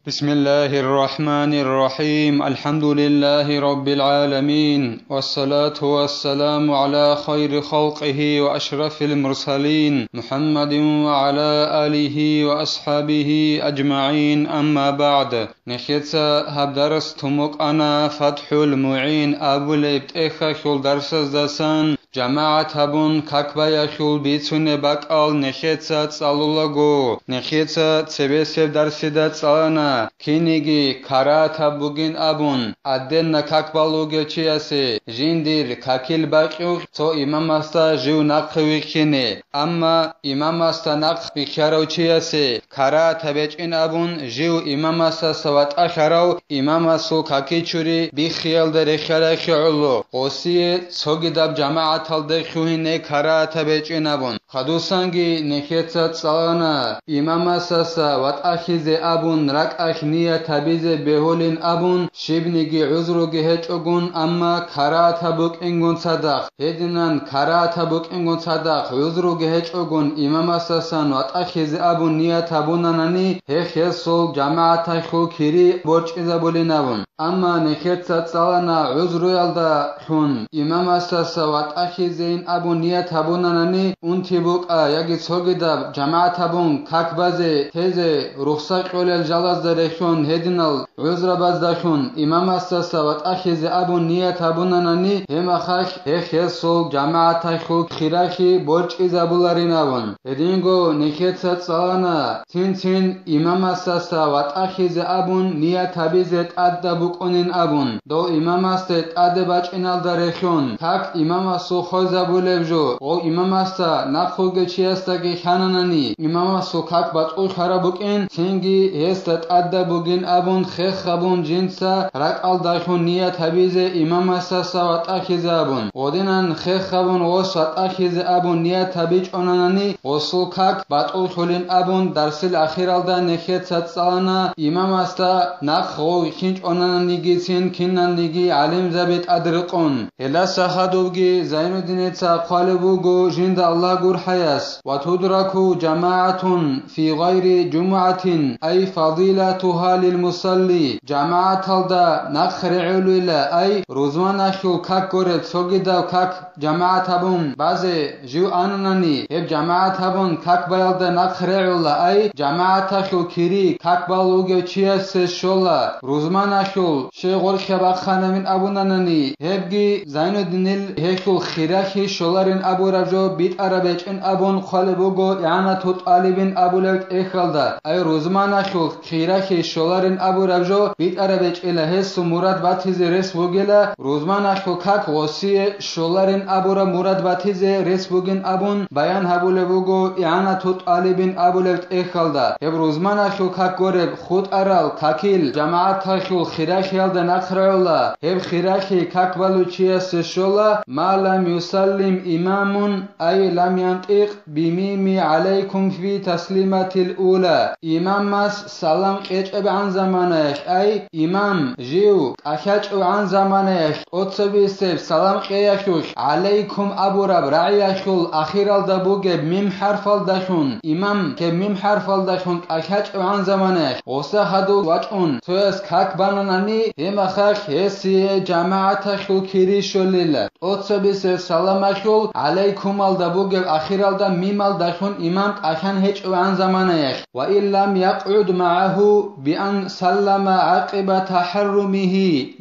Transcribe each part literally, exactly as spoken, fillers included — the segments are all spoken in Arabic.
بسم الله الرحمن الرحيم الحمد لله رب العالمين والصلاة والسلام على خير خلقه وأشرف المرسلين محمد وعلى آله وأصحابه أجمعين أما بعد نخيتsa هبدرس تمك أنا فتح المعين أبو ليبت إخا خل درس دسان جماعة هبون كاكبايا خل بيتسون باقال نخيتsa تسالولغو نخيتsa تسبسب درسي دتسانا كينيجي كاراتا بوغين أبون أدن كاكبالوغي چياسي جندير كاكيل باقيوغ تو إمام استا جو نقوي خيني أما إمام استا نق بخيارو چياسي كاراتا بيچين أبون جو إمام استا سوات أخراو إمام اسو كاكي چوري بخيال در خيال خيالو قوسي توغي داب جماعة تل خوهيني كاراتا بيچين أبون خدوسانگي نخيتsa تسانا إمام استا سوات أخيزي أبون رك أخ نية تبيز بهولين أبون شبنيجي عذروجي هتشوغون أما كاراتا بوك إنغون صدق هدنان كاراتا بوك إنغون صدق عذروجي هتشوغون إمام أساسان واتأخيز أبون نية تبوناناني هخيصول جماعة خو كيري بوچ إذا بولين أبون أما نخيتsa تسانا عذرو يلدا خون إمام أساسا واتأخيزين أبون نية تبوناناني انتي بوك آ يجي توغيدا جماعة بون كاكبازي تيزي رخصاق قولي جلاز درخون هدنال عذر باز دخون إمام أساسا واتأخيز أبون نية تبوناناني هم أخاك هخيصول جماعة خو خيراخي بوچ إذا بولارين أبون هدينغو نخيتsa تسانا تين تين إمام أساسا واتأخيز أبون نية تبيزت أدى بوكونين أبون دو إمام أستت أدى باچ إنال درخون تاك إمام أسو خوزا بولبجو او إمام أستا نخوغ چيستاكي خاناناني إمام أسو كاك باچ خرابوكين تينگي هستت أدى بوغين أبون خيخ أبون جنسا رك أل داخون نية تبيزة إمام أساسا واتأخيز أبون ودينان خيخ أبون وش واتأخيز أبون نية تبيج أناناني وصول كاك باچ خولين أبون درسل أخير ألدا نخيتsa تسانا إمام أستا نخو خينج أناناني جيسين كنان نيجي علم زبيت أدرقون إلا سخدوغي زين الدينيتsa قالبوغو جند الله قر حياس وتدركو جماعة في غير جمعة أي فضيلتها للمصلي جماعة الدا نخرعلو إلا أي روزمان أخو كاك قرد سوغيدا كاك جماعة بون بازي جو آناناني هب جماعة بون كاك بايلدا نخرعلو أي جماعة أخو كيري كاك بالوغي چياس شولا روزمان أخو شغل خباق خانمين أبوناناني هبگي زين الدين هكو خيراخي شولارين أبو رجو بيت عربيج إن أبون خالبوغو إعانة طالبين أبو لك إخالدا أي روزمان أخو خيراخي شولارين أبو رجو بيت عربيج إلا هسو مراد باتيزي رس بوغيلا روزمان أخو كاك وصي شولارين أبو را مراد باتيزي رس بوغين أبون بيان هبو لبوغو إعانة طالبين أبو لك إخالدا هب روزمان أخو كاك غورب خود أرال كاكيل جماعة أخو خيراخي يالدا نخرعولا هب خيراخي كاك بالو چياس شولا ما لم يسلم إمام أي لم ينطق بميم عليكم في تسليمة الأولى إمام مس سلام قيچ عن زمانه أي إمام جيو أخاچ عن زمانه أتصبيسب سلام قياخوش عليكم أبو رب رعياخول أخير الدبوغ ميم حرف الدخون إمام كميم حرف الدخون أخاچ عن زمانه وسا هدو وچون تويس كاك باناناني هم أخاك هسي جماعة خو كيري شوليلا أتصبيسب سلام أخول عليكم الدبوغ أخير الدا ميم الدخون إمام أخان هيچ عن زمانه وإن لم يقعد معه بأن سلم عقب تحرمه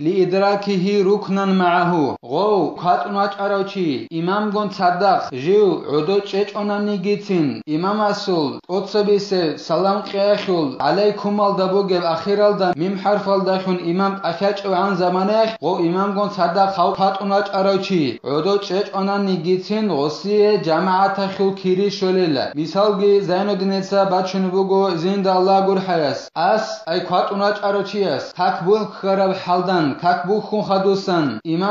لإدراكه ركنا معه غو خاتنواج أروچي إمام گون صدق جيو عدو چيچ أناني گيتين إمام أسول أتصبيسب سلام قياخول عليكم الدبوغ أخير الدا ميم حرف الدخون إمام أخاچ عن زمانه غو إمام گون صدق خو خاتنواج أروچي عدو چيچ أناني گيتين غصي جماعة خو كيري شوليلا مثالگي زين الدينيتsa باچون بوغو زند الله قر حياس أس أي خاتنواج أروچياس كاك بول خراب حالدان كاك بو خون خدوسان إمام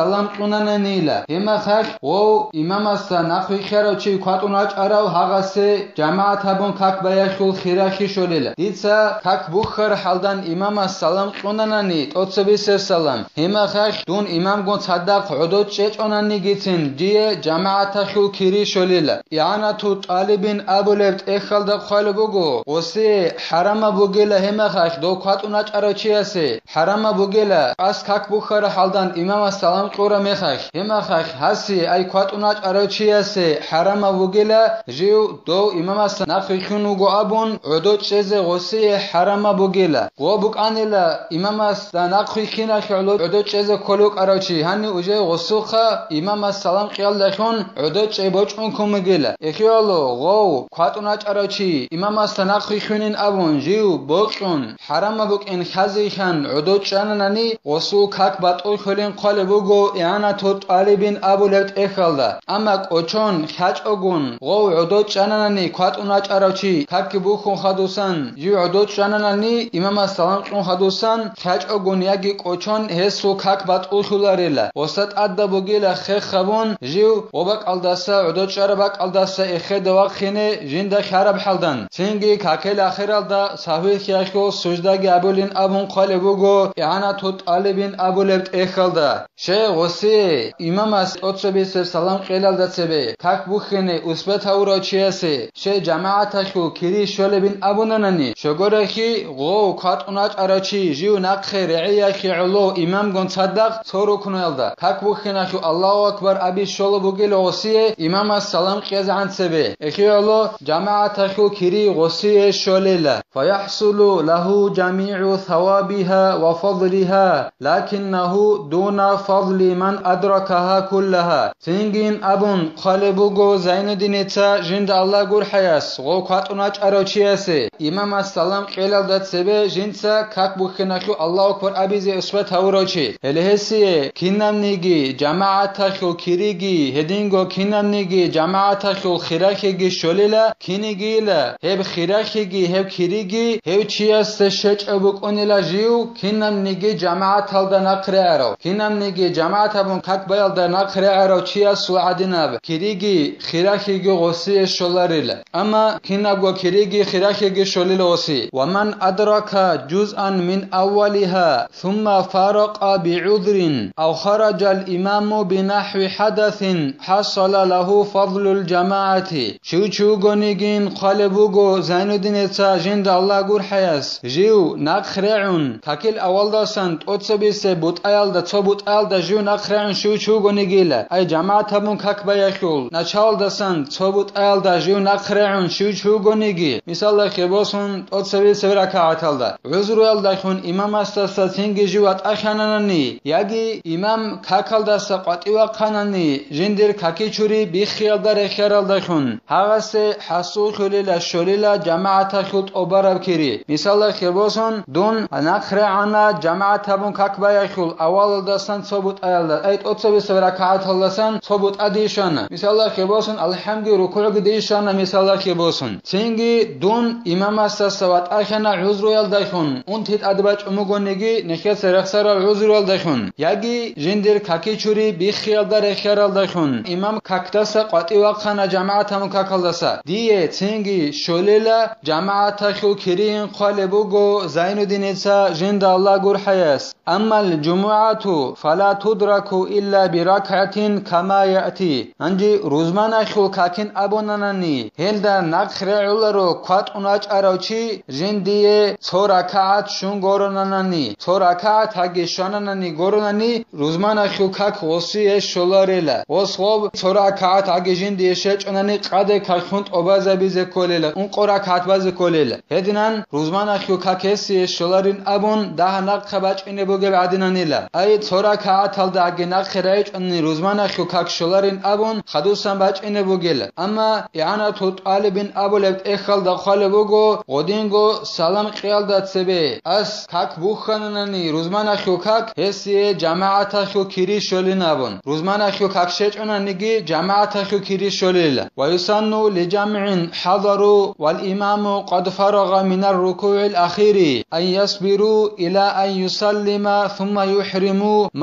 salam qunananila hema khakh o imamasta nakhvi kharochi khatunach arav hagase jamaat habon kak bayashul khirahi sholela ditsa kak bukhar haldan imamas salam qunanani totsebiser salam hema khakh dun imam gon sadaq udot chechonani gitsin die jamaat khul khiri sholela yana tu talibin abulet ekhalda khalbugo ose harama bugela hema khakh do khatunach arachi ase harama bugela as kak bukhar haldan imamas salam qura mekhakh hema khakh hasi ay khatunach arachi ase harama bugela jiu do imamas nakhvi khunu go abun udot cheze ose harama bugela go bukanela imamas nakhvi khina khulu udot cheze koluk arachi hani uje gosukha imamas salam qiyal dakhun udot chebochun kumgela ekhiolo go khatunach arachi imamas nakhvi khunin abun jiu boqun harama bukin khazi khan udot chanani osu kak batol kholin qalbugo yana tot talibin abulet ekhalda ama qochon khachogun go udot chanani khatunach arachi kak bukhun khadusan jiu udot chanani imamas salam qun khadusan khachogun yagi qochon hesu kak batol khularela osat adda bugela khekh khabun jiu obak aldasa udot charabak aldasa ekhedwa khine jinda kharab haldan singi kakel akhiralda sahwi khiyashko sujdagi abulin abun qalbugo yana tot alibin abulet ekhalda she osi imamas otsobis salam qilalda sebe kak bukhine usbet aura chiase she jamaat khu kiri sholebin abunanani shogorakhi go khatunach arachi jiu naqkhe riya khi'lo imam gon sadaq soru kunalda kak bukhina khu Allahu akbar abi sholo bugel osi imamas salam qiyazan sebe ekhiolo jamaat khu kiri osi sholela fayahsulu lahu jami'u thawabiha wa fadliha lakinnahu duna fadli man adrakaha kullaha singin abun qalbugo zainuddin etsa jind Allah gur hayas go khatunach arachiase imamas salam qilalda sebe jinsa kak bukhina khu Allahu akbar abize usbat hawrochi elehesi kinamnigi jamaat khu kirigi hedingo kinamnigi jamaat khu khirakhigi sholela kinigila heb khirakhigi heb kirigi heb chias shechbuk onila jiu kinamnigi jamaat halda naqraro kinamnigi jamaat abun kak bayalda naqraro chias suadinab kirigi khirakhigi gosi sholarila ama kinabgo kirigi khirakhigi sholila osi waman adraka juz'an min awwaliha thumma faraqa bi'udhrin aw kharaja al-imam binahwi hadathin hasala lahu fadlul jama'ati shuchu gonigin qalbugo zainuddin etsa jind Allah gur hayas jiu naqra'un kakil awaldasan totsebise butayalda tsobutayalda jiu naqra'un shuchu gonigila ay jama'at habun kak bayashul nachaldasan tsobutayalda jiu naqra'un shuchu gonigi misalla khebosun totsebise rak'atalda uzruyalda khun imam astasa singi jiwat akhanani yagi imam kakalda qatiwa khanani jindir kakichuri bi khiyalda rekharalda khun hagase hasu khulila shulila jamaat khut obarab kiri misalla khebosun dun naqra'ana jamaat habun kak bayashul awaldasan sobut ayalda ay totsebise rak'ataldasan sobut adishana misalla khebosun alhamdu ruku'u dishana misalla khebosun singi dun imam astasa wat akhana uzruyalda khun untit adbach umugonigi nekhes rakhsara uzruyalda khun yagi jindir kakichuri bi khiyalda rekharalda khun imam kaktasa qatiwa khana jamaat ham kakaldasa die singi sholela jamaat khu kirin qalbugo zainuddin etsa jind Allah gur hayas amma al-jumu'atu fala tudraku illa bi rak'atin kama ya'ti anji ruzmana khu kakin abonanani helda naqra'ularo khatunach arachi jindie sorakat shun goronanani sorakat hagishananani goronani ruzmana khu kak osi sholarela osghob sorakat hagijindie shechonani qade kakhunt obazabize kolela un qorakat baze kolela hedinan ruzmana khu kakesi sholarin abun dahanaq khabach ine boge adinanila ay sorakat halda agenaq khiraych ani ruzmana khu kak sholarin abun khadusan bach ine bogela amma yana tot alibin abulet ekhalda qalbugo godingo salam qiyalda sebe as kak bukhanani ruzmana khu kak hesi jamaat khu kiri sholinabun ruzmana khu kak shechonanigi jamaat khu kiri sholila wa yusannu li jam'in hadaru wal imam qad faragha min ar-ruku' al-akhir an yasbiru ila an yusallima thumma yuhrimu ma lam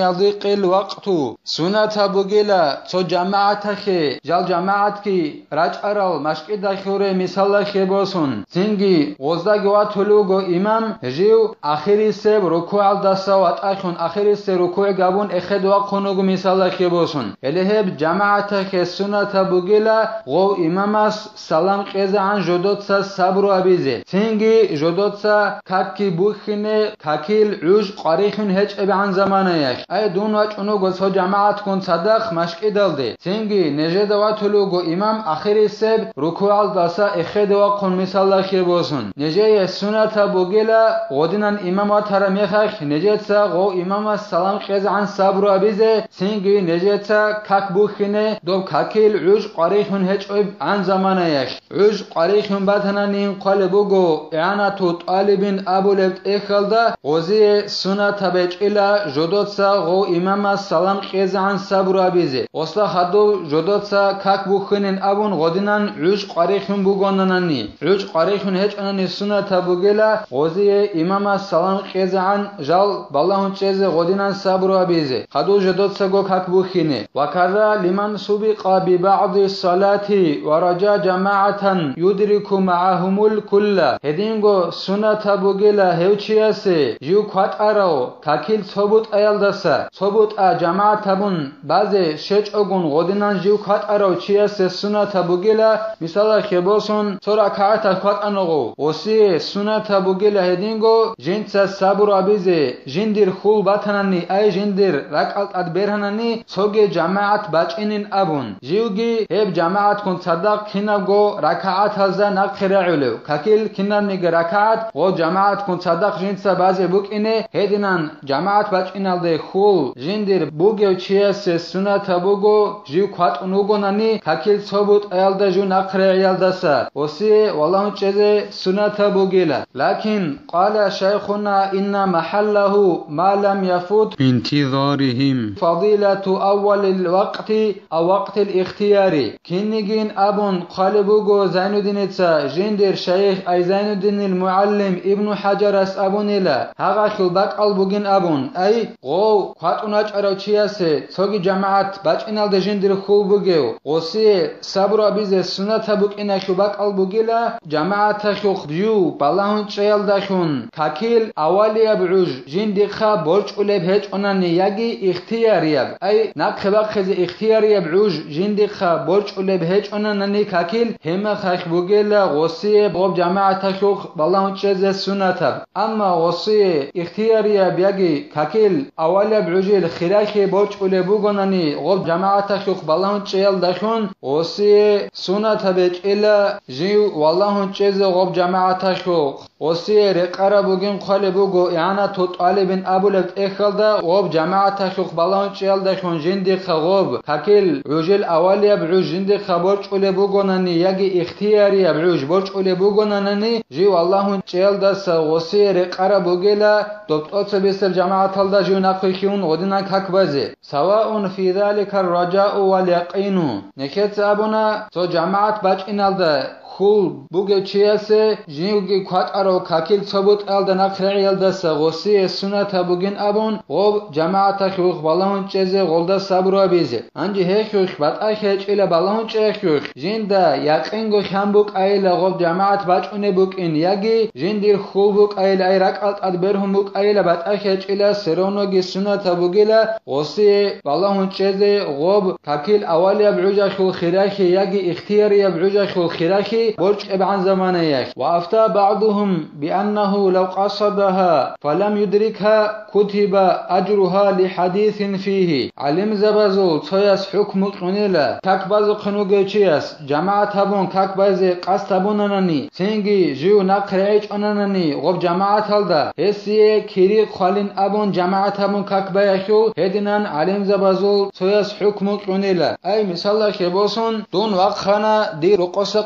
يضيق الوقت سنة بوغيلا تو جماعتخي جال جماعتكي راجعرال مشكي داخوري مثال خيبوسون سنگي غزداگي واتولوغو امام جيو آخري سب ركوع الدسا واتاخون آخري سب ركوع گابون اخد وقونوغو مثال خيبوسون الهب جماعتخي سنة بوغيلا غو اماماس سلام قيزا عن جدوتسا صبرو ابيزي سنگي جدوتسا كاكي بوخيني كاكيل عوج قاريخون هج اب عن زمانيخ اي دون واچونو گسو جماعت كون صدق مشكي دلدي سنگي نجد واتولوغو امام آخري سب ركوع الدسا اخد وقون مثال خيبوسون نجي سنة بوغيلا غودينان امام واتر ميخخ نجدسا غو امام سلام قيزا عن صبرو ابيزي سنگي نجدسا كاك بوخيني دو كاكيل عوج قاريخون هج اب عن زمانيخ عوج قاريخون باتنانين قلبوغو اعانتو طالبين ابو لبت اخلدا غوزي سنة بيجئلا جدوتسا غو امام سلام قيزا عن صبرو ابيزي وصلا خدو جدوتسا كاك بوخينين ابون غودينان عوج قاريخون بوغوناناني عوج قاريخون هج اناني سنة بوغيلا غوزي امام سلام قيزا عن جال بالله چيزي غودينان صبرو ابيزي خدو جدوتسا غو كاك بوخيني وكذا لمن سبق ببعض الصلاة ورجا جماعة يدرك معهم الكل هدينغو سنة بوغيلا هوچياسي جيو قات ارو كاكيل ثبوت ايالدسا ثبوت ا جماعة بون بازي شج اغون غودينان جيو قات ارو چياسي سنة بوغيلا مثال خيبوسون سورا كارتا قات انغو وسي سنة بوغيلا هدينغو جنسا صبر ابيزي جندير خول باتناني اي جندير ركعت ادبرهناني سوگي جماعت باچينين ابون جيوغي هب جماعت كون صدق كينغو ركعت هزا نقرعلو كاكيل كينامنيغ ركعت و جماعت كون صدق جنسا بازي بوكيني هدينان جماعت باچينالدي خول جندير بوگيو چياس سنة بوگو جيو قات انوگوناني كاكيل ثبوت ايالدا جو نقرعيالداسا وسي والله چيزي سنة بوگيلا لكن قال شيخنا ان محله ما لم يفوت انتظارهم فضيلة اول الوقت او وقت الاختياري كينيجين ابون قالبوغو زين الدين تسا جندر شيخ اي زين الدين المعلم ابن حجر اس ابونيلا هاغا خلباك البوغين ابون اي غو قاتوناچ اروچياسه سوغي جماعت باچينال د جندر خلبوغيو غوسي صبر ابيز سنت بوكينا خلباك البوغيلا جماعت خخ بيو بالهون چيال داخون كاكيل اولي ابعوج جندر خا بولچ اولب هج اوناني ياغي اختيارياب اي ناخبا خز اختياري ابعوج جندر خا بولچ اولب هج اوناني كاكيل هما خخ بوغيلا غوسي بوب جماعت خخ بالهون چيز سنت اما غوسي اختياري بياغي كاكيل اولي ابعوج الخراخي بولچ اولب بوغوناني غوب جماعت خخ بالهون چيال داخون غوسي سنت بچيلا جيو والله چيز غوب جماعت خخ غوسي رقرا بوغين قالبوغو اعانا تو طالبين ابو لبت اخلدا غوب جماعت خخ بالهون چيال داخون جندي خغوب كاكيل عجل اولي ابعوج جندي خبولچ اولب بوغوناني ياغي اختياري ابعوج بولچ اولب بوغوناني جي والله چيال داس غوسي رقرا بوغيلا دوت بيسل جماعت الدا جو نقيخون ودنا كاكبازي سواء في ذلك الرجاء واليقين نكت ابونا تو جماعت باچينالدا خول بوگه چیاسه جنوگی قات ارو کاکیل ثبوت الدا نقرعیل دسا غوسی سنت بوگین ابون غوب جماعت خوخ بالهون چیزه غولدا صبر بیزه انجی هخوخ بات اخچ اله بالهون چخوخ جندا یقینگو خمبوک ایل غوب جماعت باچونه بوک ان یگی جندیر خول بوک ایل ایرق الت ادبرهم بوک ایل بات اخچ اله سرونوگی سنت بوگیلا غوسی بالهون چیزه غوب کاکیل اولی ابعوجا خو خراخی یگی اختیاری ابعوجا خو خراخی بولچ ابعن زمانيك وافتى بعضهم بانه لو قصدها فلم يدركها كتب اجرها لحديث فيه علم زبازو تياس حكم قنيلا كاكباز قنوغيچياس جماعت هبون كاكباز قاستبونانني سينگي جو نقريچ انانني غوب جماعت هلدا هسي كيري خالين ابون جماعت هبون كاكبايخو هدينان علم زبازو تياس حكم قنيلا اي مثال كيبوسون دون وقخنا دي رقص قاطوي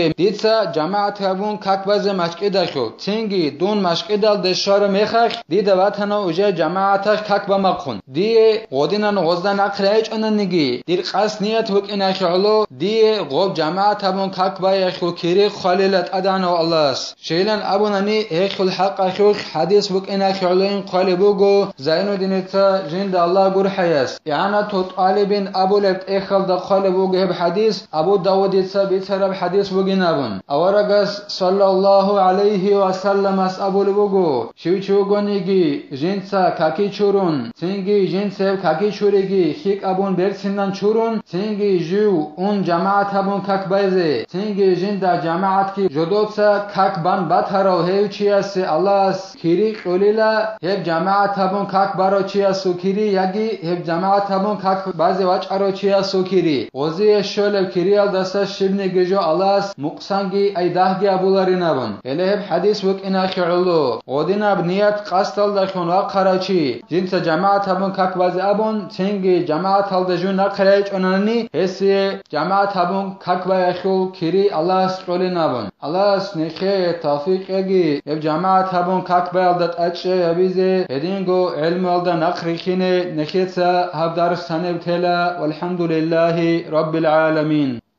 циги дица جماعت هبون کک باز مشکیدال شو تینگی دون مشکیدال دشار میخک دیده وطن اوجه جماعتش کک بمقون دی قدینن غزدن اقریج اننگی دیر قص نیت وک این شعلو دی غوب جماعت هبون کک بای شو کری خلیلت ادان و الله شیلن ابوننی هیخ الحق شو حدیث وک این شعلو این قالی بوگو زینو دینتا جند الله گر حیاس یعنی تو طالبین ابو لبت ایخل دقال بوگو هب حدیث ابو داود ایتسا بیتر حدیث بوگی نبون اورگس صلی الله علیه و سلم اس ابو لبوگو شوچو گونیگی جنسا کاکی چورون سینگی جنسه کاکی چورگی خیک ابون برسیندن چورون سینگی جو اون جماعت ابون کک بایزه سینگی جندا جماعت کی جدوتسا کک بان باترو هیو چیاس الله اس کیری قلیلا هب جماعت ابون کک بارو چیاسو کیری یگی هب جماعت ابون کک بازی واچ ارو چیاسو کیری وزی شول کیریال دستا شبنی گجو الله اس مقسانگی ای دهگی ابولاری نبون الهب حدیث وک اینا شعلو ودینا بنیت قاستل داشون و قراچی جنس جماعت ابون کک بازی ابون سینگی جماعت هل دجون نقریج اونانی حسی جماعت ابون کک بایشو کیری الله اس قولی نبون الله اس نخی توفیق اگی اب جماعت ابون کک بایلدت اچه یبیزه هدینگو علم الدا نقریخینه نخیتسا هفدار سنب تلا والحمد لله رب العالمين.